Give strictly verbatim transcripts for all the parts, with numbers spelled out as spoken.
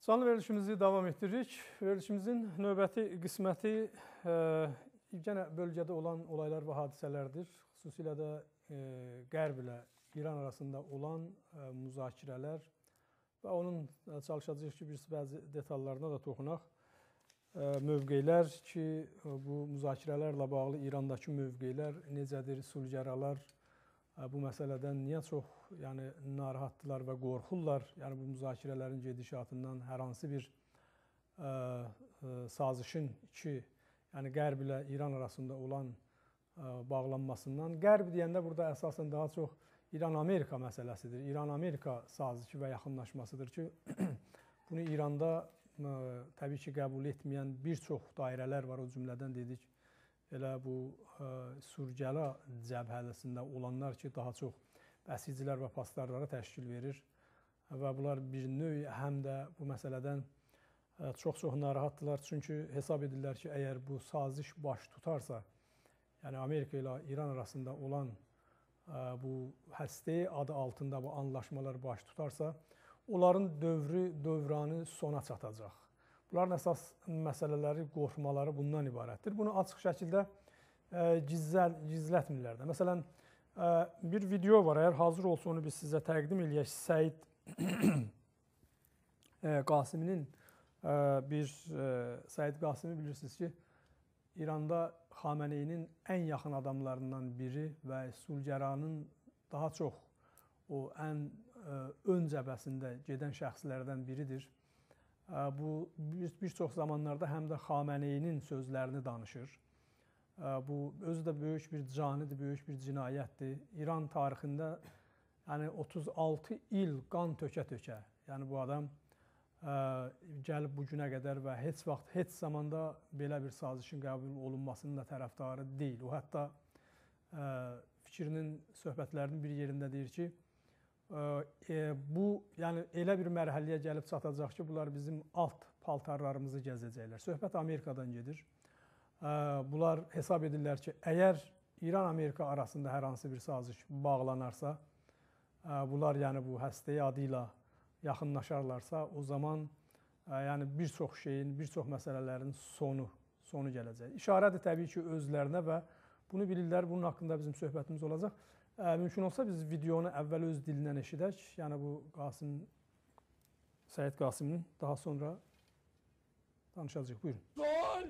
Canlı verilişimizi davam etdiririk. Verilişimizin növbəti qisməti e, yenə bölgədə olan olaylar və hadisələrdir. Xüsusilə də e, Qərb ilə İran arasında olan e, müzakirələr və onun e, çalışacağıq ki, bir bəzi detallarına da toxunaq. E, mövqeylər ki, bu müzakirələrlə bağlı İrandakı mövqeylər necədir, sülhgəralar e, bu məsələdən niyə çox yəni, narahatdılar və qorxurlar? Yəni, bu müzakirələrin gedişatından hər hansı bir e, e, sazişin iki, yəni Qərb ilə İran arasında olan e, bağlanmasından. Qərb deyəndə burada əsasən daha çox İran-Amerika məsələsidir. İran-Amerika sazişi və yaxınlaşmasıdır ki, bunu İranda e, təbii ki, qəbul etməyən bir çox dairələr var. O cümlədən dedik, elə bu e, Sürgəla cəbhəsində olanlar ki, daha çox bəsicilər və pastarlara təşkil verir və bunlar bir növ həm də bu məsələdən çox-çox narahatdırlar. Çünki hesab edirlər ki, əgər bu saziş baş tutarsa, yəni Amerika ilə İran arasında olan bu həstə adı altında bu anlaşmalar baş tutarsa, onların dövrü, dövranı sona çatacaq. Bunların əsas məsələləri, qorxmaları bundan ibarətdir. Bunu açıq şəkildə gizləl, gizlətmirlər də. Məsələn, bir video var, əgər hazır olsa onu biz sizə təqdim edək. Səid Qasiminin bir, Səid Qasimi bilirsiniz ki, İranda Xameneyinin ən yaxın adamlarından biri və sülhgəranın daha çox o ən ön cəbhəsində gedən şəxslərdən biridir. Bu, bir çox zamanlarda həm də Xameneyinin sözlərini danışır. Bu, özü də böyük bir canidir, böyük bir cinayətdir. İran tarixində yəni, otuz altı il qan tökə-tökə, yəni bu adam ə, gəlib bu günə qədər və heç vaxt, heç zamanda belə bir sazişin qəbul olunmasının da tərəfdarı deyil. O, hətta ə, fikrinin, söhbətlərinin bir yerində deyir ki, ə, bu, yəni elə bir mərhələyə gəlib çatacaq ki, bunlar bizim alt paltarlarımızı gəzəcəklər. Söhbət Amerikadan gedir. Bunlar hesab edirlər ki, əgər İran-Amerika arasında hər hansı bir saziş bağlanarsa, bunlar yəni bu həstəyi adı ilə yaxınlaşarlarsa, o zaman yəni bir çox şeyin, bir çox məsələlərin sonu, sonu gələcək. İşarədir təbii ki, özlərinə və bunu bilirlər, bunun haqqında bizim söhbətimiz olacaq. Mümkün olsa biz videonu əvvəl öz dilindən eşidək, yəni bu Qasim, Səid Qasiminin daha sonra danışacaq. Buyurun. سوال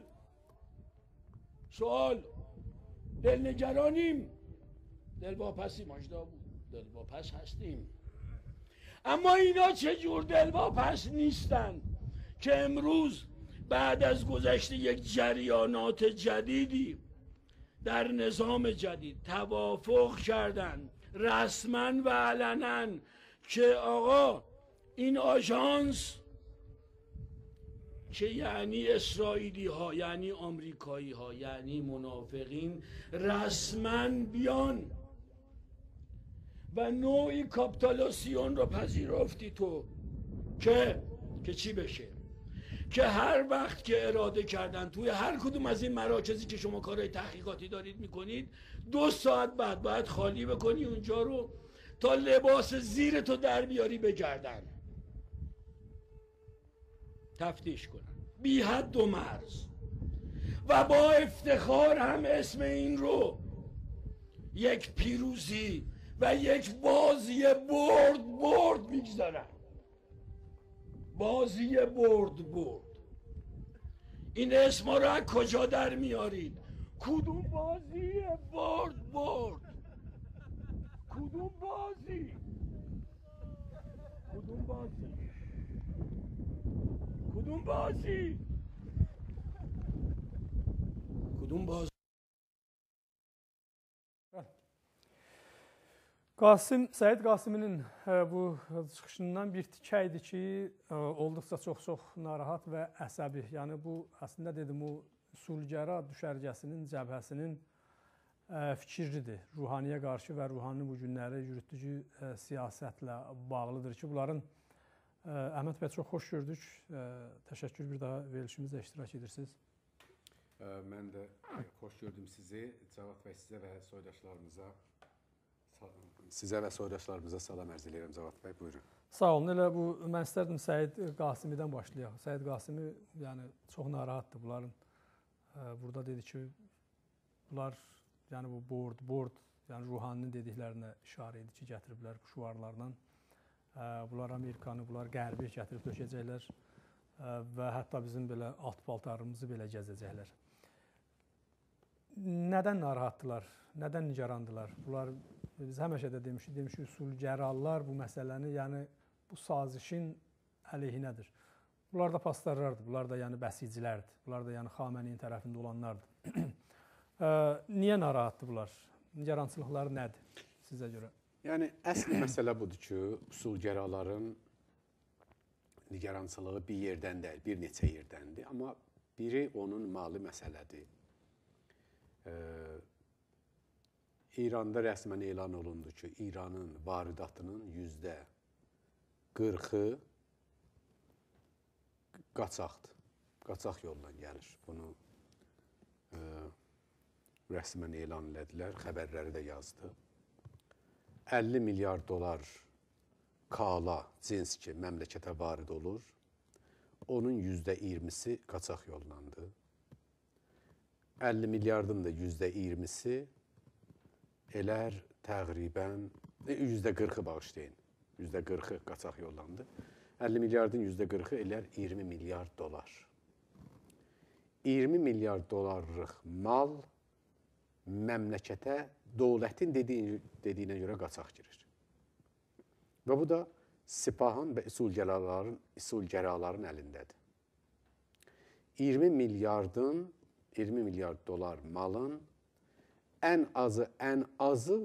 سوال دلنگرانیم دلواپسیم آجدا بود دلواپس هستیم اما اینا چه جور دلواپس نیستن که امروز بعد از گذشت یک جریانات جدیدی در نظام جدید توافق کردن رسما و علنا که آقا این آژانس که یعنی اسرائیلی ها یعنی آمریکایی ها یعنی منافقین رسما بیان و نوعی کاپیتولاسیون رو پذیرفتی تو که که چی بشه که هر وقت که اراده کردن توی هر کدوم از این مراکزی که شما کارهای تحقیقاتی دارید میکنید دو ساعت بعد باید خالی بکنی اونجا رو تا لباس زیر تو در بیاری بگردن تفتیش کنن بی حد و مرز و با افتخار هم اسم این رو یک پیروزی و یک بازی برد برد میگذارن بازی برد برد این اسم رو از کجا در میارید کدوم بازی برد برد کدوم بازی کدوم بازی کدوم بازی کدوم بازی Qasim, Səid Qasiminin bu çıxışından bir tikə idi ki, olduqca çox-çox narahat və əsəbi. Yəni bu, əslində dedim, o sülhgəra düşərgəsinin, cəbhəsinin fikirlidir. Ruhaniyə qarşı və ruhani bu günləri yürütdüyü siyasətlə bağlıdır ki, bunların Əhməd bəy, çox xoş gördük. Təşəkkür, bir daha verilişimizdə iştirak edirsiniz. Mən də xoş gördüm sizi. Cavad bəy, sizə və soydaşlarımıza Sizə və soydaşlarımıza salam ərz edirəm, Cavad bəy, buyurun. Sağ olun. Elə bu mən istərdim Səid Qasimidən başlayaq. Səid Qasimi yəni çox narahatdır bunların. Burada dedi ki, bunlar yəni bu board, board yəni Ruhaninin dediklərinə işarə edir ki, gətiriblər bu şüarlarla. Bunlar Amerikanı, bunlar Qərbi gətirib döşəcəklər və hətta bizim belə alt paltarımızı belə gəzəcəklər. Nədən narahatdılar? Nədən nigarandılar? Bunlar biz həmişə də demişik, demişik üsulgərallar bu məsələni, yəni bu sazişin əleyhinədir. Bunlar da pastarlardır, bunlar da yəni bəsicilərdir, bunlar da yəni Xameneyin tərəfində olanlardır. Niyə narahatdır bunlar? Nigarançılıqları nədir sizə görə? Yəni, əsl məsələ budur ki, üsulgəraların nigarançılığı bir yerdən deyil, bir neçə yerdəndir. Amma biri onun mali məsələdir. İranda rəsmən elan olundu ki, İranın varidatının yüzdə qırxı qaçaqdır. Qaçaq yolla gəlir. Bunu e, rəsmən elan elədilər, xəbərləri də yazdı. əlli milyar dolar kala, cins ki, məmləkətə varid olur. Onun yüzdə iyirmisi qaçaq yollandı. əlli milyardın da yüzdə iyirmisi elər təqribən, yüzdə qırxı bağışlayın, yüzdə qırxı qaçaq yollandı. əlli milyardın yüzdə qırxı elər iyirmi milyard dolar. iyirmi milyard dolarlıq mal məmləkətə dövlətin dediyi, dediyinə görə qaçaq girir. Və bu da Sipahın və üsulgəraların, üsulgəraların əlindədir. iyirmi milyardın, iyirmi milyard dolar malın ən azı, ən azı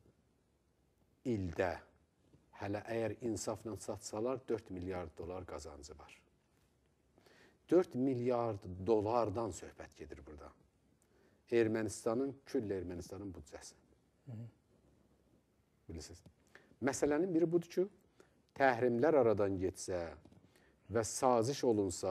ildə, hələ əgər insafla satsalar, dörd milyard dolar qazancı var. dörd milyard dolardan söhbət gedir burada. Ermənistanın, küll Ermənistanın büdcəsi. Bilirsiniz. Məsələnin biri budur ki, təhrimlər aradan getsə və saziş olunsa,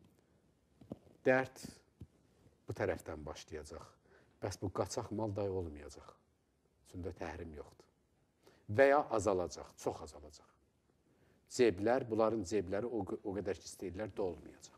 dərd bu tərəfdən başlayacaq. Bəs bu qaçaq mal da olmayacaq. Üstündə təhrim yoxdur. Və ya azalacaq, çox azalacaq. Ceblər, bunların cebləri o, o qədər ki istəyirlər, dolmayacaq.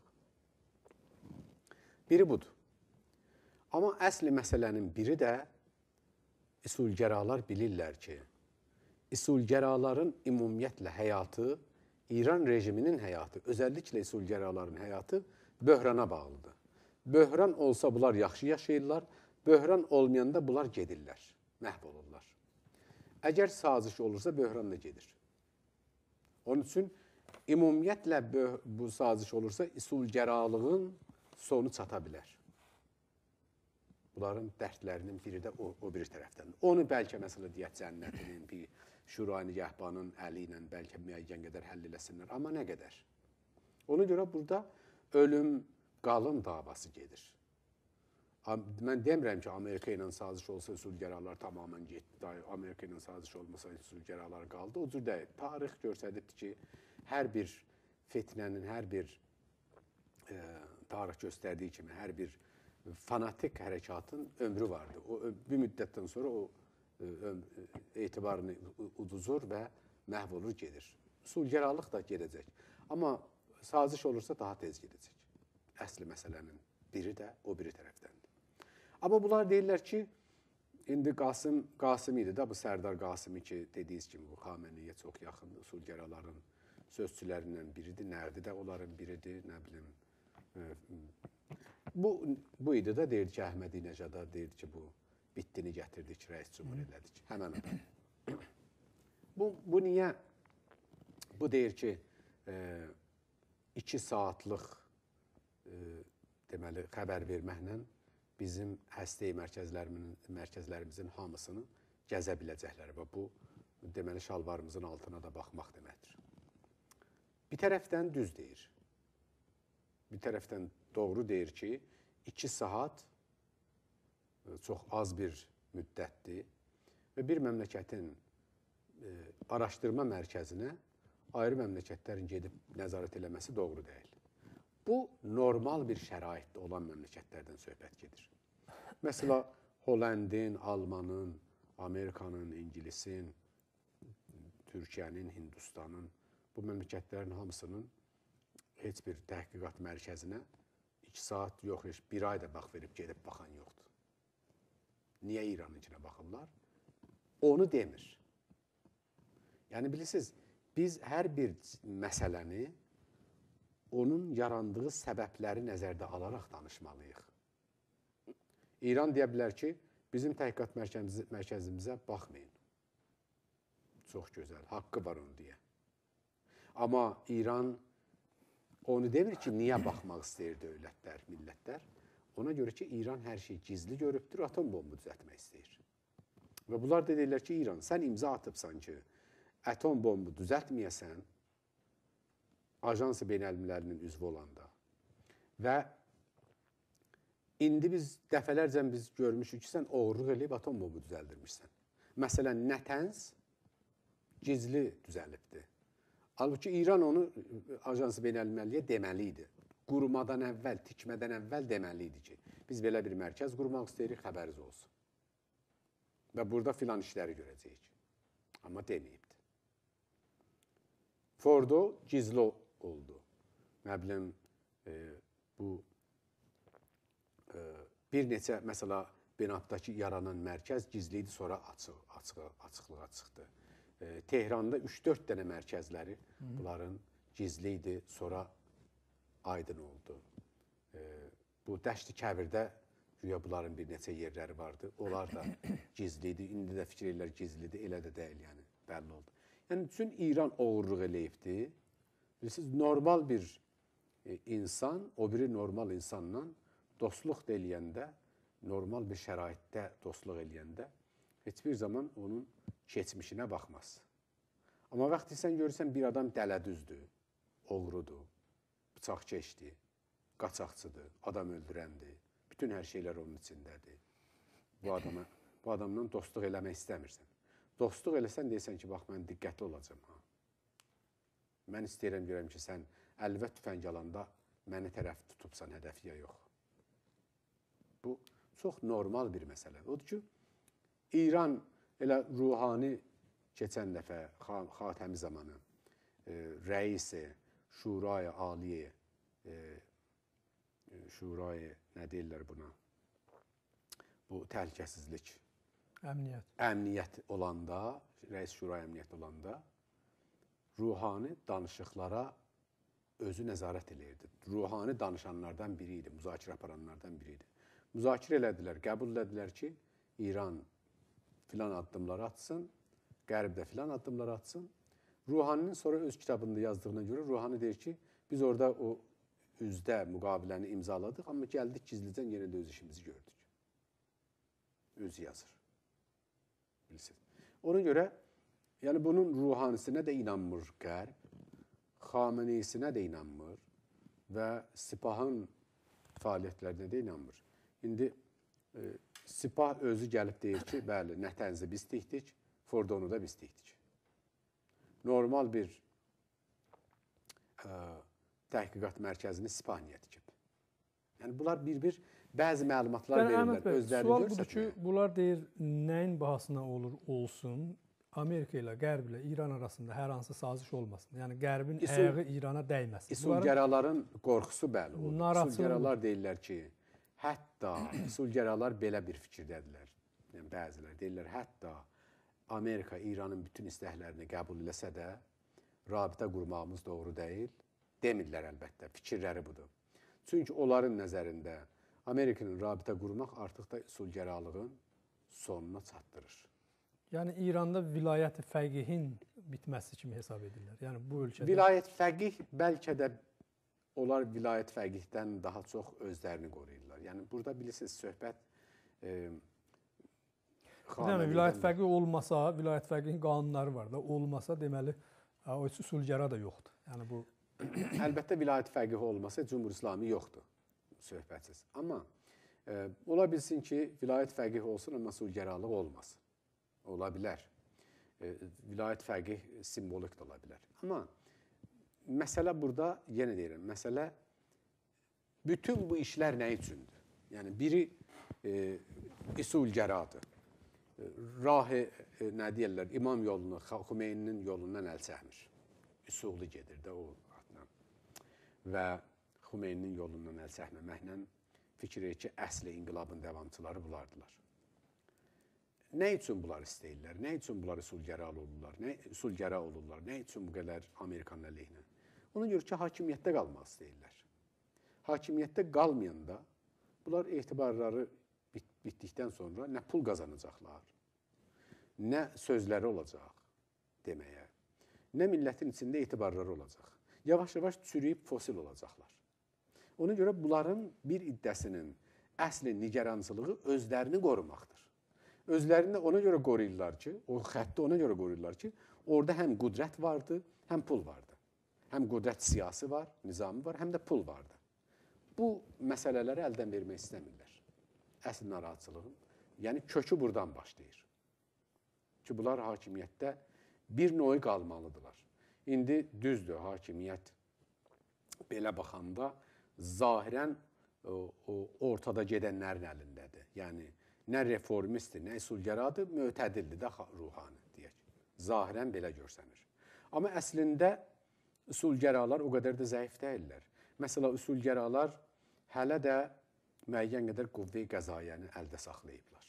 Biri budur. Amma əsli məsələnin biri də üsulgəralar bilirlər ki, üsulgəraların ümumiyyətlə həyatı, İran rejiminin həyatı, özəlliklə üsulgəraların həyatı böhrana bağlıdır. Böhran olsa bunlar yaxşı yaşayırlar, böhran olmayanda bunlar gedirlər, məhv olurlar. Əgər saziş olursa, böhran da gedir. Onun üçün, ümumiyyətlə bu saziş olursa, üsulgəralığın sonu çata bilər. Bunların dərdlərinin biri də o, o bir tərəfdəndir. Onu bəlkə məsələ deyək cənnətinin, bir şura nigahbanın əli ilə bəlkə müəyyən qədər həll eləsinlər. Amma nə qədər? Ona görə burada ölüm, qalım davası gedir. Mən demirəm ki, Amerika ilə saziş olsa üsulgəralar tamamən getdi. Amerika ilə saziş olmasa üsulgəralar qaldı. O cür deyil. Tarix göstəribdir ki, hər bir fitnənin, hər bir e, tarix göstərdiyi kimi, hər bir fanatik hərəkatın ömrü vardır. O, bir müddətdən sonra o ö, etibarını uduzur və məhv olur, gedir. Üsulgəralıq da gedəcək. Amma saziş olursa daha tez gedəcək. Əsli məsələnin biri də o biri tərəfdəndir. Amma bunlar deyirlər ki, indi Qasım, Qasım idi da, bu Sərdar Qasimi ki, dediyiniz kimi bu Xameneyə çox yaxındır, üsulgəraların sözçülərindən biridir, Nərdi də onların biridir, nə bilim. Bu, bu idi da deyirdi ki, Əhmədinəcada deyirdi ki, bu bitdini gətirdik, rəis cümhur elədik. Həmən adam. Bu, bu niyə? Bu deyir ki, e, iki saatlıq e, deməli, xəbər verməklə bizim həstəyi mərkəzlərimizin hamısını gəzə biləcəklər və bu, deməli, şalvarımızın altına da baxmaq deməkdir. Bir tərəfdən düz deyir. Bir tərəfdən doğru deyir ki, iki saat çox az bir müddətdir və bir məmləkətin e, araşdırma mərkəzinə ayrı məmləkətlərin gedib nəzarət eləməsi doğru deyil. Bu, normal bir şəraitdə olan məmləkətlərdən söhbət gedir. Məsəla, Hollandin, Almanın, Amerikanın, İngilisin, Türkiyənin, Hindistanın bu məmləkətlərin hamısının heç bir təhqiqat mərkəzinə iki saat yox, heç bir ay da bax verib gedib baxan yoxdur. Niyə İranınkinə baxırlar? Onu demir. Yəni bilirsiniz, biz hər bir məsələni onun yarandığı səbəbləri nəzərdə alaraq danışmalıyıq. İran deyə bilər ki, bizim təhqiqat mərkəzimizə baxmayın. Çox gözəl, haqqı var onu deyə. Amma İran onu demir ki, niyə baxmaq istəyir dövlətlər, millətlər? Ona görə ki, İran hər şeyi gizli görübdür, atom bombu düzəltmək istəyir. Və bunlar da deyirlər ki, İran, sən imza atıbsan ki, atom bombu düzəltməyəsən, Ajansı Beynəlmiləlinin üzvü olanda. Və indi biz dəfələrcə biz görmüşük ki, sən oğurluq eləyib atom bombu düzəldirmişsən. Məsələn, Nətəns gizli düzəlibdir. Halbuki İran onu Ajansı Beynəlməliyə deməli idi. Qurumadan əvvəl, tikmədən əvvəl deməli idi ki, biz belə bir mərkəz qurmaq istəyirik, xəbəriniz olsun. Və burada filan işləri görəcəyik. Amma deməyibdir. Fordo gizli oldu. Nə bilim, e, bu e, bir neçə, məsələ, Benabdakı yaranan mərkəz gizli idi, sonra açıq, açıq, açıqlığa çıxdı. E, Tehranda üç dörd dənə mərkəzləri bunların gizli idi, sonra aydın oldu. E, bu Dəşti Kəbirdə güya bunların bir neçə yerləri vardı. Onlar da gizli idi. İndi də fikir edirlər gizlidir, elə də deyil, yəni bəlli oldu. Yəni bütün İran oğurluq eləyibdi. Bilirsiniz, normal bir e, insan, o biri normal insanla dostluq da eləyəndə, normal bir şəraitdə dostluq eləyəndə heç bir zaman onun keçmişinə baxmaz. Amma vaxtı sən görürsən bir adam dələdüzdür, oğrudur, bıçaq keçdi, qaçaqçıdır, adam öldürəndir, bütün hər şeylər onun içindədir. Bu adama, bu adamla dostluq eləmək istəmirsən. Dostluq eləsən deyirsən ki, bax, mən diqqətli olacam. Ha. Mən istəyirəm, görəm ki, sən əlvə tüfəng alanda məni tərəf tutubsan, hədəfiyə yox. Bu, çox normal bir məsələdir. Odur ki, İran elə ruhani keçən dəfə xatəmi zamanı e, rəisi, şuraya aliyə, e, şuraya, nə deyirlər buna? Bu təhlükəsizlik. Əmniyyət. Əmniyyət olanda, rəis şuraya əmniyyət olanda, ruhani danışıqlara özü nəzarət eləyirdi. Ruhani danışanlardan biri idi, müzakirə aparanlardan biri idi. Müzakirə elədilər, qəbul elədilər ki, İran filan addımlar atsın, Qərb də filan addımlar atsın. Ruhaninin sonra öz kitabında yazdığına görə Ruhani deyir ki, biz orada o üzdə müqaviləni imzaladıq, amma gəldik gizlicən yenə də öz işimizi gördük. Özü yazır. Bilirsiniz. Ona görə, yəni bunun ruhanisinə də inanmır Qərb, Xameneisinə də inanmır və Sipahın fəaliyyətlərinə də inanmır. İndi e, Sipah özü gəlib deyir ki, bəli, Nətənzi biz tikdik, Fordonu da biz tikdik. Normal bir ə, təhqiqat mərkəzini Sipah niyə tikib? Yəni, bunlar bir-bir bəzi məlumatlar yəni, verirlər, bəy, özlərini sual görsətməyən. budur ki, bunlar deyir, nəyin bahasına olur, olsun, Amerika ilə, Qərb ilə, İran arasında hər hansı saziş olmasın. Yəni, Qərbin İsul, əyağı İrana dəyməsin. İsulgəraların qorxusu bəli olur. İsulgəralar deyirlər ki, hətta İsulgəralar belə bir fikirdədirlər. Yəni, bəzilər deyirlər, hətta Amerika İranın bütün istəklərini qəbul eləsə də, rabitə qurmağımız doğru deyil. Demirlər əlbəttə, fikirləri budur. Çünki onların nəzərində Amerikanın rabitə qurmaq artıq da İsulgəralığın sonuna çatdırır. Yəni, İranda vilayət-i fəqihin bitməsi kimi hesab edirlər. Yəni, bu ölkədə... Vilayət fəqih bəlkə də onlar vilayət fəqihdən daha çox özlərini qoruyurlar. Yəni, burada bilirsiniz, söhbət... E, Deməli, vilayət fəqih olmasa, vilayət fəqihin qanunları var da, olmasa deməli, o üsulgəra da yoxdur. Yəni, bu... Əlbəttə, vilayət fəqihi olmasa, Cumhur İslami yoxdur, söhbətsiz. Amma e, ola bilsin ki, vilayət fəqihi olsun, amma üsulgəralıq olmasın. Ola bilər. E, vilayət fəqih simvolik də ola bilər. Amma məsələ burada, yenə deyirəm, məsələ bütün bu işlər nə üçündür? Yəni, biri e, üsulgəradır. Rahi, e, nə deyirlər, imam yolunu, Xumeyninin yolundan əl çəkmir. üsulu gedir də o adla. Və Xumeyninin yolundan əl çəkməməklə fikir edir ki, əsli inqilabın davamçıları bunlardılar. Nə üçün bunlar istəyirlər? Nə üçün bunlar üsulgəra olurlar? Nə üsulgəra olurlar? Nə üçün bu qədər Amerikanın əleyhinə? Ona görə ki, hakimiyyətdə qalmaq istəyirlər. Hakimiyyətdə qalmayanda bunlar etibarları bit bitdikdən sonra nə pul qazanacaqlar, nə sözləri olacaq deməyə, nə millətin içində etibarları olacaq. Yavaş-yavaş çürüyüb fosil olacaqlar. Ona görə bunların bir iddəsinin əsli nigarançılığı özlərini qorumaqdır. Özlərini ona görə qoruyurlar ki, o xətti ona görə qoruyurlar ki, orada həm qüdrət vardı, həm pul vardı. Həm qüdrət siyasi var, nizamı var, həm də pul vardı. Bu məsələləri əldən vermək istəmirlər. Əsl narahatçılığın, yəni kökü buradan başlayır. Ki, bunlar hakimiyyətdə bir noy qalmalıdırlar. İndi düzdür, hakimiyyət belə baxanda zahirən o, o, ortada gedənlərin əlindədir. Yəni, nə reformistdir, nə üsulgəradır, mötədildir də ruhani, deyək. Zahirən belə görsənir. Amma əslində üsulgəralar o qədər də zəif deyirlər. Məsələn, üsulgəralar hələ də müəyyən qədər qüvvə-i qəzaiyəni əldə saxlayıblar.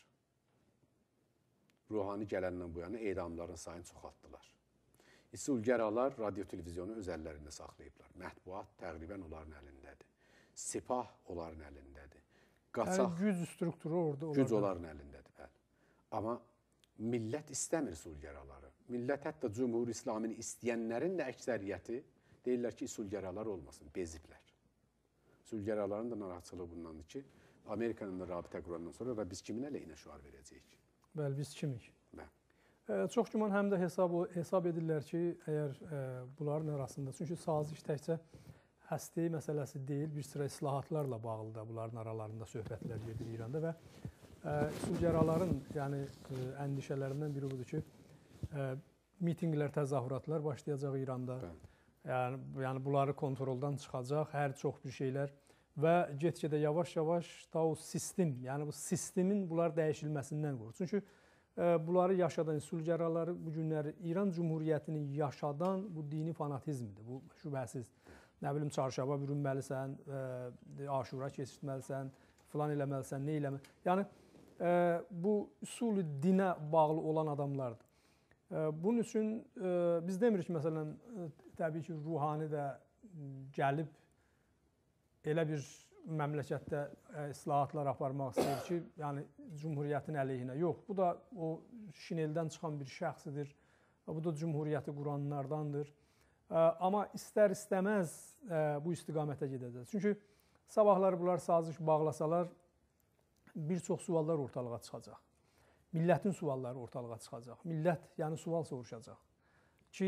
Ruhani gələndən bu yana edamların sayını çoxaltdılar. Üsulgəralar radio-televizyonu öz əllərində saxlayıblar. Mətbuat təqribən onların əlindədir. Sipah onların əlindədir. Qaçaq, yəni güc strukturu orada olardı. Güc onların əlindədir, bəli. Amma millət istəmir üsulgəraları. Millət hətta Cumhur İslamini istəyənlərin də əksəriyyəti deyirlər ki, üsulgəralar olmasın, beziblər. Üsulgəraların da narahatçılığı bundandır ki, Amerikanın da rabitə qurandan sonra və biz kimin əleyhinə şüar verəcəyik? Bəli, biz kimik? Bəli. E, çox güman həm də hesab, hesab edirlər ki, əgər e, bunların arasında, çünki saziş təkcə həstəyi məsələsi deyil, bir sıra islahatlarla bağlı da bunların aralarında söhbətlər gedir İranda və üsulgəraların yəni, əndişələrindən biri budur ki, ə, mitinqlər, təzahüratlar başlayacaq İranda. Yəni, yəni bunları kontroldan çıxacaq, hər çox bir şeylər və get-gedə yavaş-yavaş da o sistem, yəni bu sistemin bunlar dəyişilməsindən qorxur. Çünki ə, bunları yaşadan, üsulgəraları bu günləri İran Cumhuriyyətini yaşadan bu dini fanatizmdir, bu şübhəsiz. Nə bilim, çarşaba bürünməlisən, ə, aşura keçirtməlisən, filan eləməlisən, nə eləməlisən. Yəni, ə, bu üsul-i dinə bağlı olan adamlardır. Ə, bunun üçün ə, biz demirik ki, məsələn, ə, təbii ki, ruhani də gəlib elə bir məmləkətdə ə, islahatlar aparmaq istəyir ki, yəni, Cumhuriyyətin əleyhinə. Yox, bu da o şineldən çıxan bir şəxsidir, bu da Cumhuriyyəti quranlardandır. Amma istər-istəməz bu istiqamətə gedəcək. Çünki sabahlar bunlar saziş bağlasalar, bir çox suallar ortalığa çıxacaq. Millətin sualları ortalığa çıxacaq. Millət, yəni sual soruşacaq ki,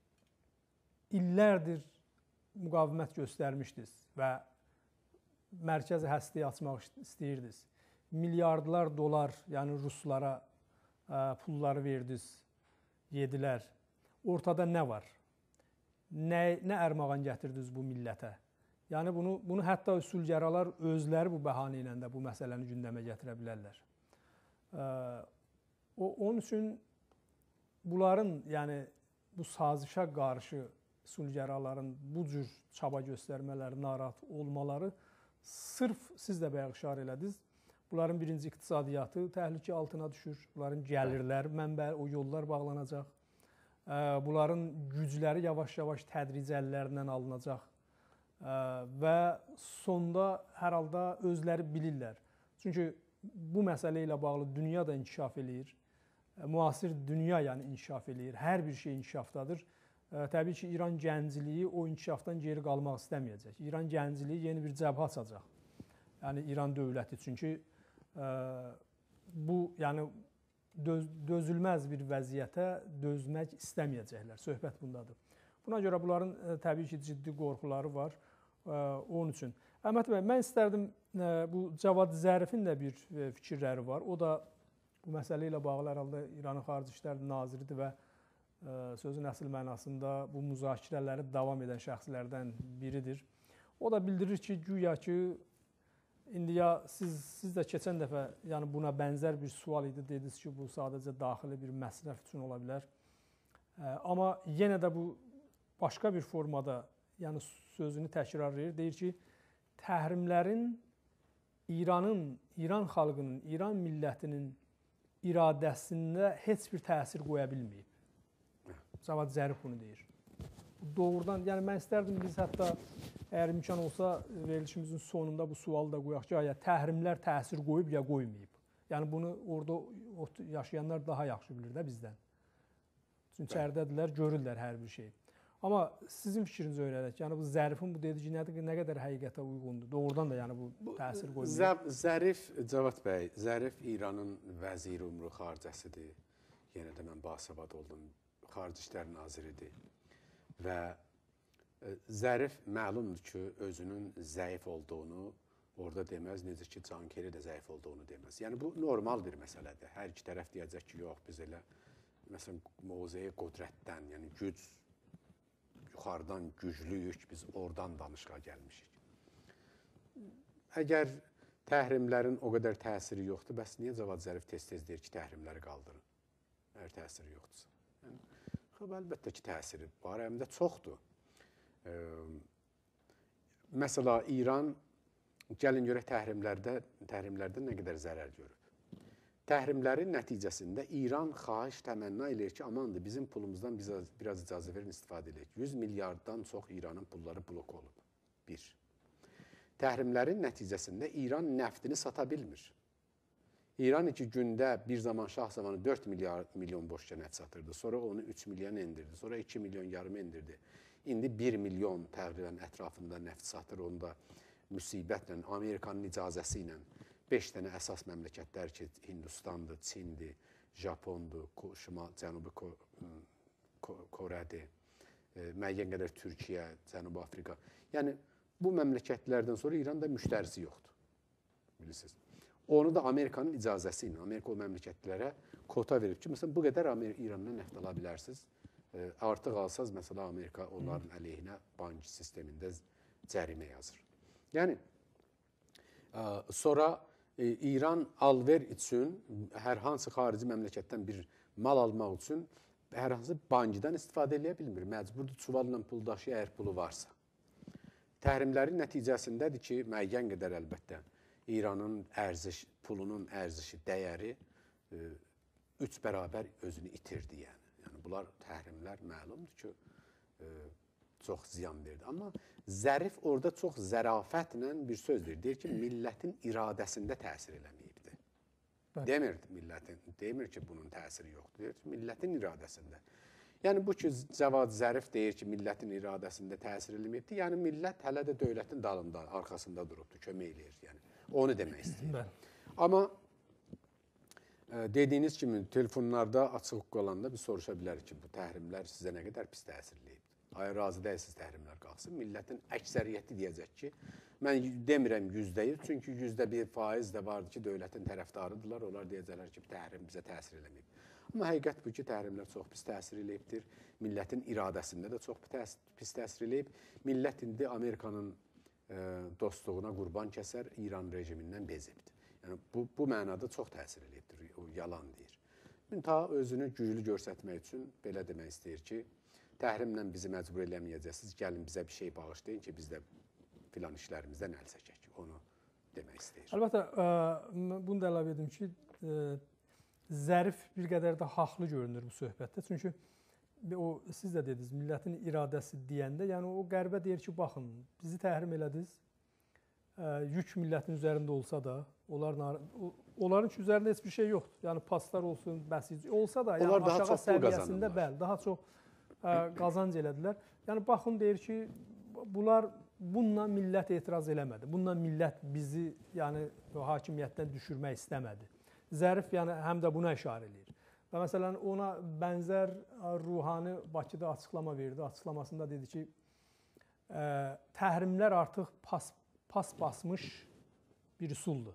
illərdir müqavimət göstərmişdiniz və mərkəzi həstəyi açmaq istəyirdiniz. Milyardlar dolar, yəni ruslara pulları verdiniz, yedilər. Ortada nə var? Nə, nə ərmağan gətirdiniz bu millətə? Yəni bunu, bunu hətta üsulgəralar özləri bu bəhanə ilə də bu məsələni gündəmə gətirə bilərlər. Ə, o, onun üçün bunların, yəni bu sazişə qarşı üsulgəraların bu cür çaba göstərmələri, narahat olmaları sırf siz də bayaq işarə elədiniz. Bunların birinci iqtisadiyyatı təhlükə altına düşür. Bunların gəlirləri, mənbə, o yollar bağlanacaq. Bunların gücləri yavaş-yavaş tədrici əllərindən alınacaq və sonda hər halda özləri bilirlər. Çünki bu məsələ ilə bağlı dünya da inkişaf eləyir. Müasir dünya yəni inkişaf eləyir. Hər bir şey inkişafdadır. Təbii ki, İran gənciliyi o inkişafdan geri qalmaq istəməyəcək. İran gənciliyi yeni bir cəbhə açacaq. Yəni İran dövləti. Çünki bu, yəni Döz, dözülməz bir vəziyyətə dözmək istəməyəcəklər. Söhbət bundadır. Buna görə bunların ə, təbii ki, ciddi qorxuları var. Ə, onun üçün. Əhməd bəy, mən istərdim ə, bu Cavad Zərifin də bir ə, fikirləri var. O da bu məsələ ilə bağlı herhalde İranın Xarici İşlər Naziridir və ə, sözün əsl mənasında bu müzakirələri davam edən şəxslərdən biridir. O da bildirir ki, güya ki, İndi ya siz, siz də keçən dəfə yəni buna bənzər bir sual idi, dediniz ki, bu sadəcə daxili bir məsrəf üçün ola bilər. E, amma yenə də bu başqa bir formada, yəni sözünü təkrarlayır. Deyir ki, təhrimlərin İranın, İran xalqının, İran millətinin iradəsində heç bir təsir qoya bilməyib. Cavad Zərif bunu deyir. Doğrudan, yəni mən istərdim biz hətta əgər imkan olsa verilişimizin sonunda bu sualı da qoyaq ki, ya təhrimlər təsir qoyub ya qoymayıb. Yəni bunu orada yaşayanlar daha yaxşı bilir də bizdən. Çünki içəridədirlər, görürlər hər bir şey. Amma sizin fikrinizi öyrədək. Yəni bu Zərifin bu dediyi nədir, nə qədər həqiqətə uyğundur? Doğrudan da yəni bu təsir qoymayıb. Zərif, Cavad bəy, Zərif İranın vəziri umru xaricəsidir. Yenə də mən basavad oldum. Xarici İşlər Naziridir. Və Zərif məlumdur ki, özünün zəif olduğunu orada deməz, necə ki, Can Keri də zəif olduğunu deməz. Yəni, bu normal bir məsələdir. Hər iki tərəf deyəcək ki, yox, biz elə, məsələn, mövzeye qudrətdən, yəni güc, yuxarıdan güclüyük, biz oradan danışığa gəlmişik. Əgər təhrimlərin o qədər təsiri yoxdur, bəs niyə Cavad Zərif tez-tez deyir ki, təhrimləri qaldırın? Əgər təsiri yoxdursa. Yəni, əlbəttə ki, təsiri var, həm də çoxdur. E, məsəla, İran, gəlin görək təhrimlərdə, təhrimlərdə nə qədər zərər görüb. Təhrimlərin nəticəsində İran xahiş təmənna eləyir ki, amandır, bizim pulumuzdan biz biraz icazə verin, istifadə edək. yüz milyarddan çox İranın pulları blok olub. Bir. Təhrimlərin nəticəsində İran nəftini sata bilmir. İran iki gündə bir zaman şah zamanı dörd milyon boşca nəft satırdı. Sonra onu üç milyon endirdi. Sonra iki milyon yarım endirdi. İndi bir milyon təqribən ətrafında nəft satır. Onda müsibətlə, Amerikanın icazəsi ilə beş dənə əsas məmləkətlər ki, Hindistandır, Çindir, Japondur, Şimal, Cənubi Korədir, müəyyən qədər Türkiyə, Cənubi Afrika. Yəni, bu məmləkətlərdən sonra İranda müştərisi yoxdur. Bilirsiniz. Onu da Amerikanın icazəsi ilə, Amerika o məmləkətlərə kota verib ki, məsələn, bu qədər İrandan nəft ala bilərsiniz. Artıq alsaz, məsələn, Amerika onların əleyhinə bank sistemində cərimə yazır. Yəni, sonra İran alver üçün, hər hansı xarici məmləkətdən bir mal almaq üçün hər hansı bankdan istifadə edə bilmir. Məcburdur, çuvalla pul daşı, əgər pulu varsa. Təhrimlərin nəticəsindədir ki, müəyyən qədər əlbəttə, İranın ərziş, pulunun ərzişi, dəyəri üç bərabər özünü itirdi, yəni. Yəni, bunlar təhrimlər məlumdur ki, çox ziyan verdi. Amma Zərif orada çox zərafətlə bir söz deyir. Deyir ki, millətin iradəsində təsir eləməyibdir. Demir millətin, demir ki, bunun təsiri yoxdur. Deyir ki, millətin iradəsində. Yəni, bu ki, Cavad Zərif deyir ki, millətin iradəsində təsir eləməyibdir. Yəni, millət hələ də dövlətin dalında, arxasında durubdur, kömək eləyir. Yəni, onu demək istəyir. Amma dediyiniz kimi, telefonlarda açıq qalanda biz soruşa bilərik ki, bu təhrimlər sizə nə qədər pis təsir eləyib. Ay, razı deyilsiz təhrimlər qalxsın. Millətin əksəriyyəti deyəcək ki, mən demirəm yüzdə yüz, çünki yüzdə bir faiz də vardır ki, dövlətin tərəfdarıdırlar. Onlar deyəcəklər ki, təhrim bizə təsir eləməyib. Amma həqiqət bu ki, təhrimlər çox pis təsir eləyibdir. Millətin iradəsində də çox pis təsir eləyib. Millət indi Amerikanın dostluğuna qurban kəsər, İran rejimindən bezibdir. Yəni, bu, bu mənada çox təsir eləyibdir, o yalan deyir. Ta özünü güclü göstərmək üçün belə demək istəyir ki, təhrimlə bizi məcbur eləməyəcəksiniz, gəlin bizə bir şey bağışlayın ki, biz də filan işlərimizdən əl çəkək. Onu demək istəyir. Əlbəttə, bunu da əlavə edim ki, Zərif bir qədər də haqlı görünür bu söhbətdə. Çünki o, siz də dediniz, millətin iradəsi deyəndə, yəni o qərbə deyir ki, baxın, bizi təhrim elədiniz, yük millətin üzərində olsa da, onların, onların ki, üzərində heç bir şey yoxdur. Yəni, paslar olsun, bəsiz olsa da, yəni aşağı səviyyəsində, bəli, daha çox qazanc elədilər. Yəni, baxın, deyir ki, bunlar bununla millət etiraz eləmədi. Bununla millət bizi, yəni, hakimiyyətdən düşürmək istəmədi. Zərif, yəni, həm də buna işarə edir. Və məsələn, ona bənzər Ruhani Bakıda açıqlama verdi. Açıqlamasında dedi ki, təhrimlər artıq pas, pas basmış bir üsuldur.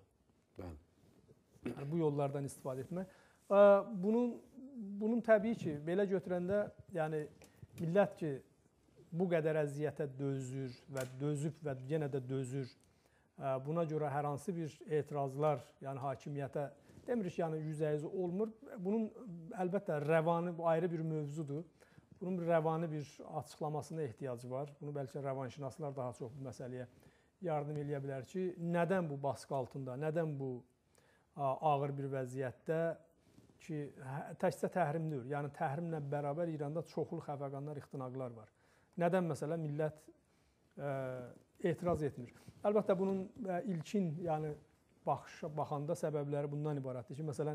Yəni, bu yollardan istifadə etmək. Bunun, bunun təbii ki, belə götürəndə, yəni, millət ki, bu qədər əziyyətə dözür və dözüb və yenə də dözür. Buna görə hər hansı bir etirazlar, yəni hakimiyyətə demirik ki, yəni yüzə yüz olmur. Bunun əlbəttə rəvanı, bu ayrı bir mövzudur. bunun bir rəvani bir açıqlamasına ehtiyacı var. Bunu bəlkə rəvanşünaslar daha çox bu məsələyə yardım eləyə bilər ki, nədən bu baskı altında, nədən bu ağır bir vəziyyətdə ki, təkcə təhrim deyil, yəni təhrimlə bərabər İranda çoxlu xəfəqanlar, ixtinaqlar var. Nədən məsələ millət ə, etiraz etmir? Əlbəttə bunun ə, ilkin, yəni baxışa baxanda səbəbləri bundan ibarətdir ki, məsələn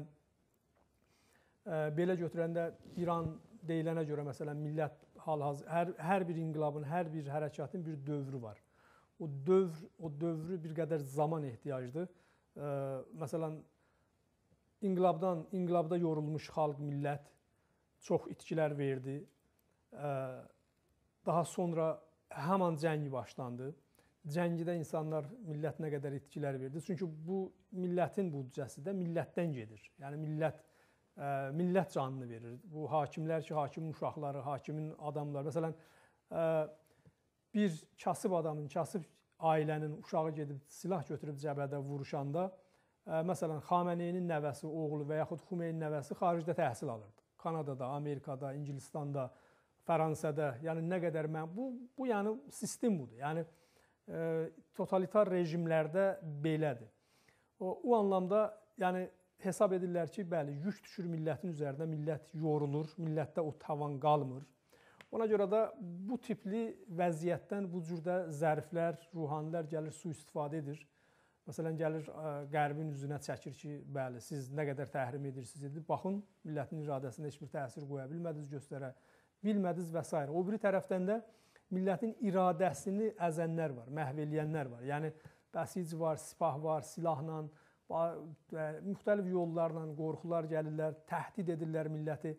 ə, belə götürəndə İran deyilənə görə məsələn millət hal-hazır hər, hər bir inqilabın, hər bir hərəkatın bir dövrü var. O dövr, o dövrü bir qədər zaman ehtiyacdır. Ə, məsələn, inqilabdan, inqilabda yorulmuş xalq, millət çox itkilər verdi. Ə, daha sonra həman cəng başlandı. Cəngidə insanlar, millət nə qədər itkilər verdi. Çünki bu millətin büdcəsi də millətdən gedir. Yəni millət, ə, millət canını verir. Bu hakimlər ki, hakimin uşaqları, hakimin adamları. Məsələn, ə, bir kasıb adamın, kasıb ailənin uşağı gedib silah götürüb cəbhədə vuruşanda, ə, məsələn, Xaməneyinin nəvəsi, oğlu və yaxud Xumeynin nəvəsi xaricdə təhsil alırdı. Kanadada, Amerikada, İngilistanda, Fransada, yəni nə qədər mən, bu, bu yəni sistem budur. Yəni, ə, totalitar rejimlərdə belədir. O, o anlamda, yəni hesab edirlər ki, bəli, yük düşür millətin üzərinə, millət yorulur, millətdə o tavan qalmır. Ona görə də bu tipli vəziyyətdən bu cürdə zəriflər, ruhanilər gəlir, sui-istifadə edir. Məsələn, gəlir Qərbin üzünə çəkir ki, bəli, siz nə qədər təhrim edirsiniz, baxın, millətin iradəsində heç bir təsir qoya bilmədiniz, göstərə bilmədiniz və s. O biri tərəfdən də millətin iradəsini əzənlər var, məhv eləyənlər var. Yəni, bəsic var, sipah var, silahla, müxtəlif yollarla, qorxular gəlirlər, təhdid edirlər milləti.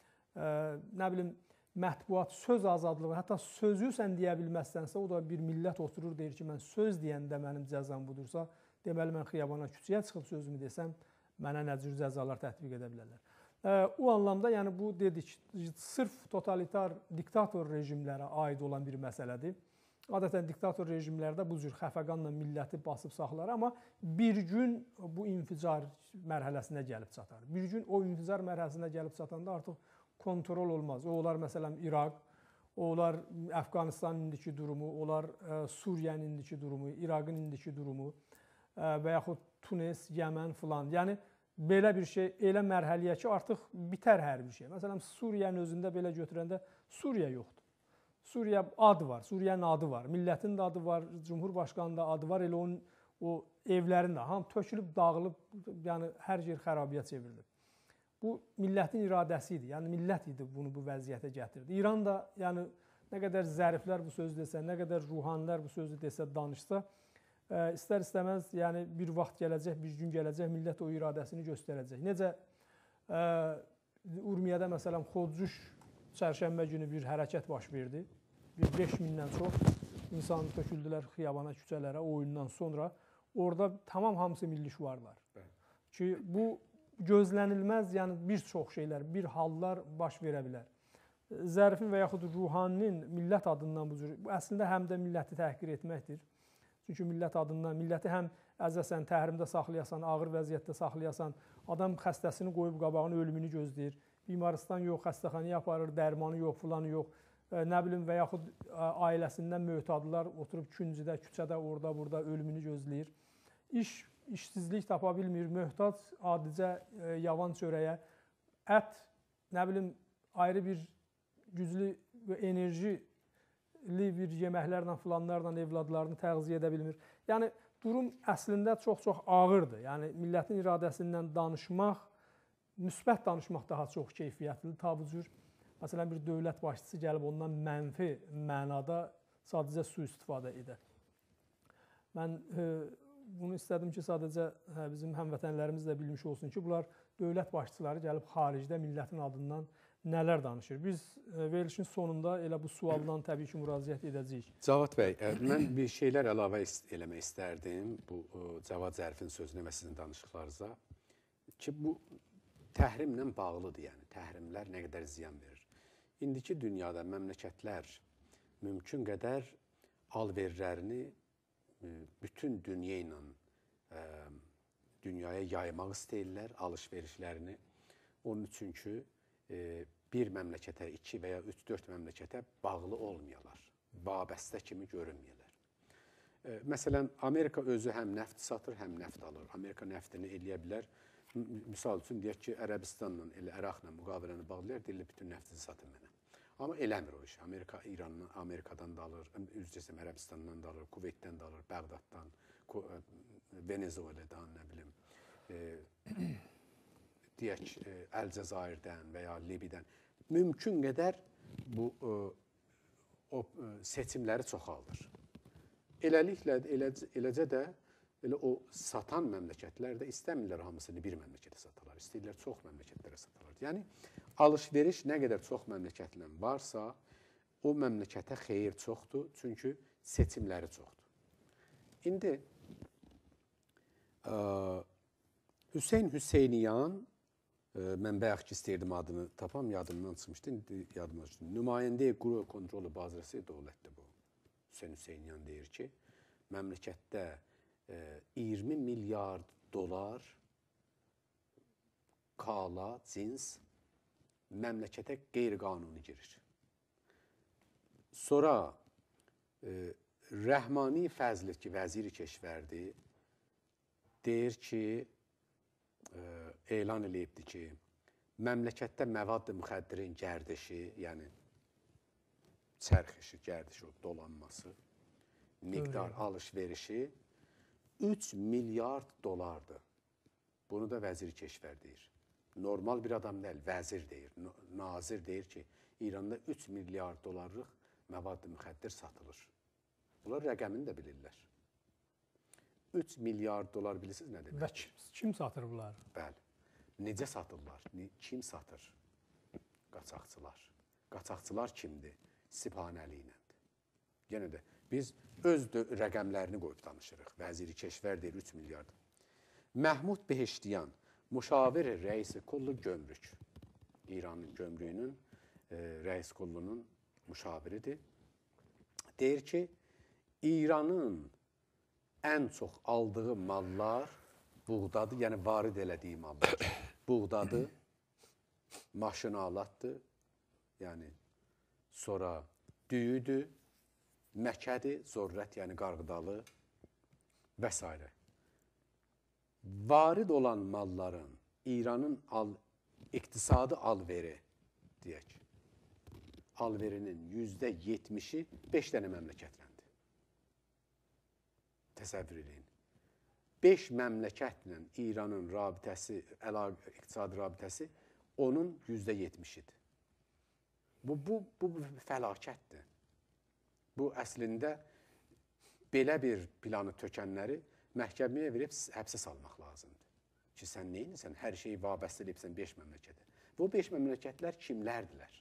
Nə bilim, mətbuat, söz azadlığı, hətta sözü sən deyə bilməzsənsə, o da bir millət oturur, deyir ki, mən söz deyəndə mənim cəzam budursa, deməli, mən xiyabana küçəyə çıxıb sözümü desəm, mənə nə cür cəzalar tətbiq edə bilərlər. O anlamda, yəni bu dedik, sırf totalitar, diktator rejimlərə aid olan bir məsələdir. Adətən diktator rejimlərdə bu cür xəfəqanla milləti basıb saxlar, amma bir gün bu inficar mərhələsinə gəlib çatar. Bir gün o inficar mərhələsinə gəlib çatanda artıq kontrol olmaz. O, olar məsələn İraq, o, olar Əfqanistanın indiki durumu, olar Suriyanın indiki durumu, İraqın indiki durumu və yaxud Tunis, Yəmən filan. Yəni, belə bir şey, elə mərhələyə ki, artıq bitər hər bir şey. Məsələn, Suriyanın özündə belə götürəndə Suriya yoxdur. Suriya adı var, Suriyanın adı var, millətin də adı var, Cumhurbaşqanının da adı var, elə onun o evlərin də, hamı tökülüb, dağılıb, yəni hər yer xərabiyə çevrilib. Bu, millətin iradəsi idi, yəni millət idi bunu bu vəziyyətə gətirdi. İran da, yəni nə qədər zəriflər bu sözü desə, nə qədər ruhanilər bu sözü desə, danışsa, istər-istəməz, yəni bir vaxt gələcək, bir gün gələcək, millət o iradəsini göstərəcək. Necə Urmiyədə, məsələn, Xodcuş çərşənbə günü bir hərəkət baş verdi. Bir beş mindən çox insan töküldülər xiyabana, küçələrə, o oyundan sonra. Orada tamam hamısı milli şüarlar. Ki, bu gözlənilməz, yəni bir çox şeylər, bir hallar baş verə bilər. Zərifin və yaxud ruhaninin millət adından bu cür, bu əslində həm də milləti təhqir etməkdir. Çünki millət adından, milləti həm əzəsən, təhrimdə saxlayasan, ağır vəziyyətdə saxlayasan, adam xəstəsini qoyub qabağını, ölümünü gözləyir. Bimaristan yox, xəstəxanaya aparır, dərmanı yox, filanı yox, nə bilim və yaxud ailəsindən möhtadlar oturub küncüdə, küçədə, orada, burada ölümünü gözləyir. İş, işsizlik tapa bilmir, möhtac adicə yavan çörəyə, ət, nə bilim, ayrı bir güclü və enerjili bir yeməklərlə, filanlarla evladlarını təğziyə edə bilmir. Yəni, durum əslində çox-çox ağırdır. Yəni, millətin iradəsindən danışmaq, müsbət danışmaq daha çox keyfiyyətlidir. Ta bu cür, məsələn, bir dövlət başçısı gəlib ondan mənfi mənada sadəcə sui-istifadə edər. Mən e, bunu istədim ki, sadəcə hə, bizim həmvətənlərimiz də bilmiş olsun ki, bunlar dövlət başçıları gəlib xaricdə millətin adından nələr danışır. Biz e, verilişin sonunda elə bu sualdan təbii ki, müraciət edəcəyik. Cavad bəy, ə, mən bir şeylər əlavə ist eləmək istərdim bu ə, Cavad Zərifin sözünə və sizin danışıqlarınıza ki, bu təhrimlə bağlıdır, yəni təhrimlər nə qədər ziyan verir. İndiki dünyada məmləkətlər mümkün qədər alverlərini bütün dünya ilə dünyaya yaymaq istəyirlər, alış-verişlərini. Onun üçün ki, bir məmləkətə, iki və ya üç, dörd məmləkətə bağlı olmayalar, vabəstə kimi görünməyələr. E, məsələn, Amerika özü həm neft satır, həm neft alır. Amerika neftini eləyə bilər. Misal üçün, deyək ki, Ərəbistanla, elə Əraqla müqaviləni bağlayır, deyirlər, bütün neftini satın mənə. Amma eləmir o iş. Amerika İrandan, Amerikadan da alır, üzrəsəm Ərəbistandan da alır, Kuveytdən də alır, Bəğdaddan, Venezueladan, nə bilim, e, deyək, e, Əlcəzairdən və ya Libidən mümkün qədər bu e, o e, seçimləri çoxaldır. Eləliklə, eləcə, eləcə də elə o satan məmləkətlər də istəmirlər hamısını bir məmləkətə satarlar, istəyirlər çox məmləkətlərə satarlar. Yəni, alış-veriş nə qədər çox məmləkətlə varsa, o məmləkətə xeyir çoxdur, çünki seçimləri çoxdur. İndi ə, Hüseyn Hüseyniyan, ə, mən bayaq ki istəyirdim adını tapam, yadımdan çıxmışdı, indi yadımdan çıxdı. Nümayəndə Quru Kontrolu Bazarası dövlətdir bu. Hüseyn Hüseyniyan deyir ki, məmləkətdə ə, iyirmi milyard dolar kala, cins məmləkətə qeyri-qanuni girir. Sonra e, Rəhmani Fəzli ki, vəziri keşvərdi, deyir ki, e, elan eləyibdi ki, məmləkətdə məvad-ı müxəddirin gərdişi, yəni çərxişi, gərdişi, dolanması, miqdar alış-verişi üç milyard dolardır. Bunu da vəziri keşvər deyir. Normal bir adam deyil, vəzir deyir, nazir deyir ki, İranda üç milyard dolarlıq məvad-ı müxəddir satılır. Bunlar rəqəmini də bilirlər. üç milyard dolar bilirsiniz nə demək? Və kim, kim satır bunlar? Bəli. Necə satırlar? Kim satır? Qaçaqçılar. Qaçaqçılar kimdir? Sibhanəli iləndir. Yenə də biz öz rəqəmlərini qoyub danışırıq. Vəziri keşvər deyir üç milyard. Məhmud Behiştiyan, müşavir rəisi kullu gömrük. İranın gömrüyünün e, rəis kullunun müşaviridir. Deyir ki, İranın ən çox aldığı mallar buğdadır, yəni varid elədiyi mallar. Buğdadır, maşın alatdır, yəni sonra düyüdür, məkədir, zorrət, yəni qarğıdalı və s. Varid olan malların İranın al, iqtisadi alveri, deyək, alverinin yüzdə yetmişi beş dənə məmləkətləndir. Təsəvvür edin. Beş məmləkətlə İranın rabitəsi, əlaqə, iqtisadi rabitəsi onun yüzdə yetmişidir. Bu, bu, bu fəlakətdir. Bu, əslində, belə bir planı tökənləri məhkəməyə verib həbsə salmaq lazımdır. Ki, sən neyinsən? Hər şeyi vabəstə edibsən beş məmləkətə. Bu beş məmləkətlər kimlərdilər?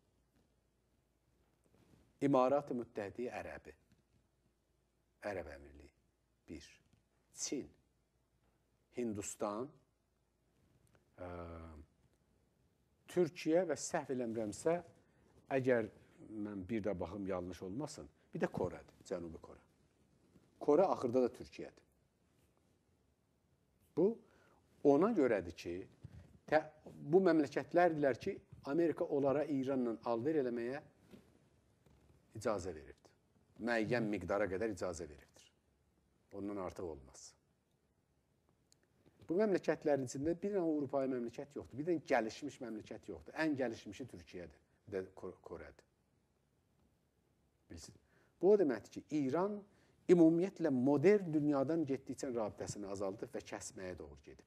İmarat-ı Müttəhidiyyə Ərəbi. Ərəb Əmirliyi. Bir. Çin. Hindistan. Ə, Türkiyə və səhv eləmirəmsə, əgər mən bir də baxım yanlış olmasın, bir də Korədir, Cənubi Korə. Korə axırda da Türkiyədir. Bu, ona görədir ki, tə, bu məmləkətlərdirlər ki, Amerika onlara İranla alver eləməyə icazə veribdir. Müəyyən miqdara qədər icazə veribdir. Ondan artıq olmaz. Bu məmləkətlərin içində bir dənə Avropa məmləkət yoxdur, bir dənə gəlişmiş məmləkət yoxdur. Ən gəlişmişi Türkiyədir, bir də Korədir. Bilirsiniz. Bu o deməkdir ki, İran ümumiyyətlə modern dünyadan getdikcə rabitəsini azaldıb və kəsməyə doğru gedib.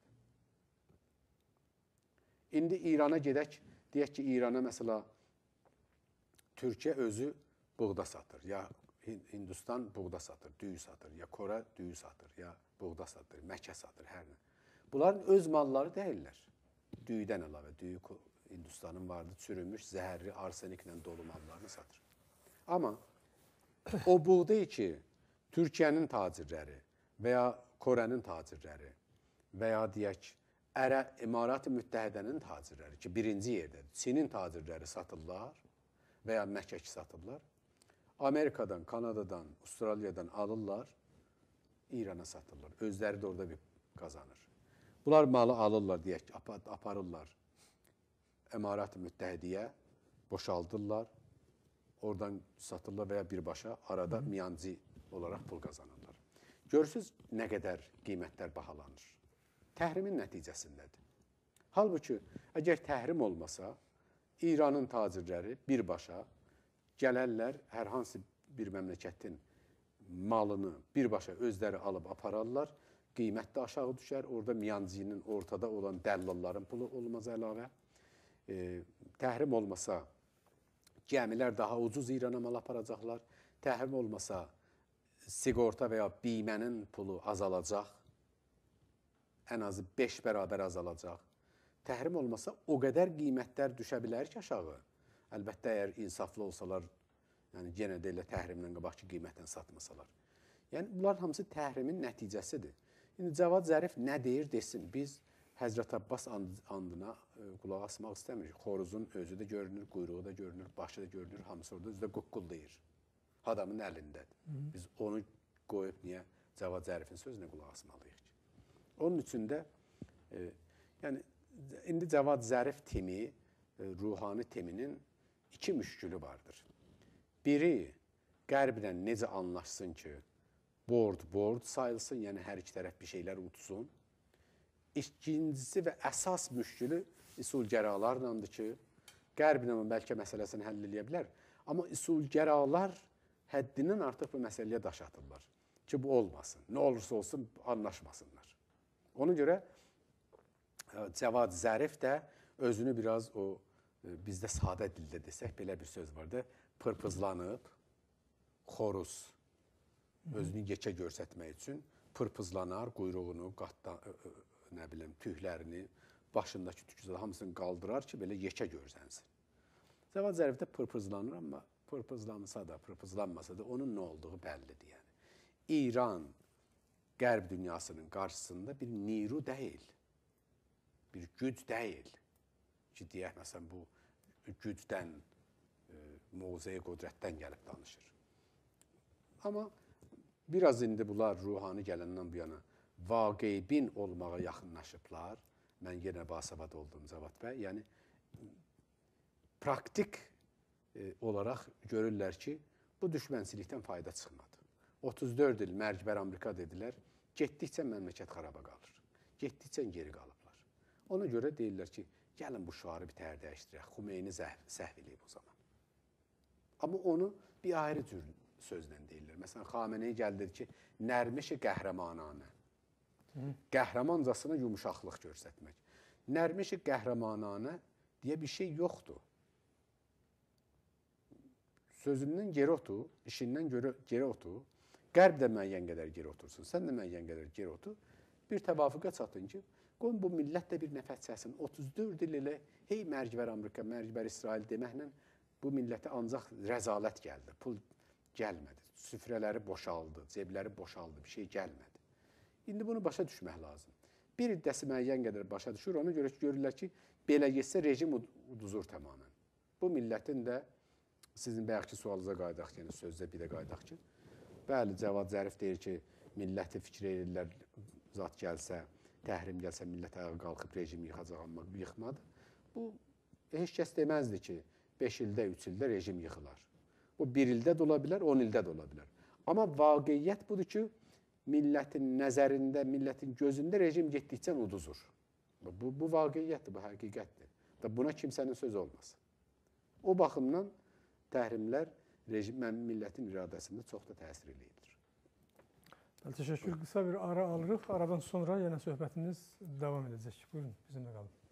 İndi İrana gedək, deyək ki, İrana məsələ Türkiyə özü buğda satır, ya Hindistan buğda satır, düyü satır, ya Korə düyü satır, ya buğda satır, məkə satır, hər nə. Bunların öz malları deyirlər. Düyüdən əlavə, düyü Hindistanın vardı, çürümüş, zəhərli, arseniklə dolu mallarını satır. Amma o buğday ki, Türkiyənin tacirləri və ya Korənin tacirləri və ya deyək, Ərə İmarat-ı Müttəhidənin tacirləri ki, birinci yerdədir. Çinin tacirləri satırlar və ya məkək satırlar. Amerikadan, Kanadadan, Avustraliyadan alırlar, İrana satırlar. Özləri də orada bir qazanır. Bunlar malı alırlar, deyək, aparırlar İmarat-ı Müttəhidiyyə boşaldırlar, oradan satırlar və ya birbaşa arada miyancı olaraq pul qazanırlar. Görürsünüz nə qədər qiymətlər bahalanır. Təhrimin nəticəsindədir. Halbuki, əgər təhrim olmasa, İranın tacirləri birbaşa gələrlər, hər hansı bir məmləkətin malını birbaşa özləri alıb apararlar, qiymət də aşağı düşər, orada miyancının ortada olan dəllalların pulu olmaz əlavə. E, təhrim olmasa, gəmilər daha ucuz İrana mal aparacaqlar, təhrim olmasa, sigorta və ya bimənin pulu azalacaq, ən azı beş bərabər azalacaq. Təhrim olmasa, o qədər qiymətlər düşə bilər ki, aşağı. Əlbəttə, əgər insaflı olsalar, yəni yenə də elə təhrimdən qabaqki qiymətdən satmasalar. Yəni, bunlar hamısı təhrimin nəticəsidir. İndi Cavad Zərif nə deyir, desin. Biz Həzrət Abbas andına qulaq asmaq istəmirik. Xoruzun özü də görünür, quyruğu da görünür, başı da görünür, hamısı orada özü də quqqullayır. Adamın əlindədir. Biz onu qoyub niyə Cavad Zərifin sözünə qulaq asmalıyıq ki? Onun üçün də, e, yəni, indi Cavad Zərif timi, e, ruhani timinin iki müşkülü vardır. Biri, qərblə necə anlaşsın ki, board-board sayılsın, yəni hər iki tərəf bir şeylər utsun. İkincisi və əsas müşkülü üsulgəralarlandır ki, qərblə bəlkə məsələsini həll edə bilər, amma üsulgəralar həddindən artıq bu məsələyə daş atırlar ki, bu olmasın. Nə olursa olsun, anlaşmasınlar. Ona görə Cavad Zərif də özünü biraz o, bizdə sadə dildə desək, belə bir söz var da, pırpızlanıb, xoruz, özünü yekə görsətmək üçün pırpızlanar, quyruğunu, qatda, nə bilim, tühlərini, başındakı tüküzədə hamısını qaldırar ki, belə yekə görsənsin. Cavad Zərif də pırpızlanır, amma pırpızlansa da, pırpızlanmasa da onun nə olduğu bəllidir. Yəni. İran qərb dünyasının qarşısında bir niru deyil, bir güc deyil ki, deyək, məsələn, bu gücdən, e, muğzəyə qudrətdən gəlib danışır. Amma biraz indi bunlar ruhani gələndən bu yana vaqeybin olmağa yaxınlaşıblar. Mən yenə basavad oldum Cavad bəy. Yəni, praktik e, olaraq görürlər ki, bu düşmənçilikdən fayda çıxmadı. otuz dörd il mərcbər Amerika dedilər, getdikcə məmləkət xaraba qalır. Getdikcə geri qalıblar. Ona görə deyirlər ki, gəlin bu şuarı bir təhər dəyişdirək. Xumeyni səhv eləyib o zaman. Amma onu bir ayrı cür sözlə deyirlər. Məsələn, Xameneyi gəldir ki, nərmiş-i qəhrəmananə. Qəhrəmancasına yumuşaqlıq göstərmək. Nərmiş-i qəhrəmananə deyə bir şey yoxdur. Sözündən geri otur, işindən geri otur, qərb də müəyyən qədər geri otursun, sən də müəyyən qədər geri otur, bir təvafüqa çatın ki, qoyun bu millət də bir nəfət çəksin. otuz dörd il ilə hey mərcbər Amerika, mərcbər İsrail deməklə bu millətə ancaq rəzalət gəldi, pul gəlmədi, süfrələri boşaldı, cebləri boşaldı, bir şey gəlmədi. İndi bunu başa düşmək lazım. Bir iddəsi müəyyən qədər başa düşür, ona görə ki, görürlər ki, belə getsə rejim uduzur tamamən. Bu millətin də, sizin bayaqki sualınıza qaydaq, yəni sözdə bir də qaydaq ki, bəli, Cavad Zərif deyir ki, milləti fikir edirlər, zat gəlsə, təhrim gəlsə, millət ayağa qalxıb rejimi yıxacaq, amma yıxmadı. Bu, heç kəs deməzdi ki, beş ildə, üç ildə rejim yıxılar. Bu, bir ildə də ola bilər, on ildə də ola bilər. Amma vaqiyyət budur ki, millətin nəzərində, millətin gözündə rejim getdikcə uduzur. Bu, bu vaqiyyətdir, bu həqiqətdir. Buna kimsənin sözü olmaz. O baxımdan təhrimlər rejim, millətin iradəsində çox da təsir edir. Təşəkkür. Qısa bir ara alırıq. Aradan sonra yenə söhbətimiz davam edəcək. Buyurun, bizimlə qalın.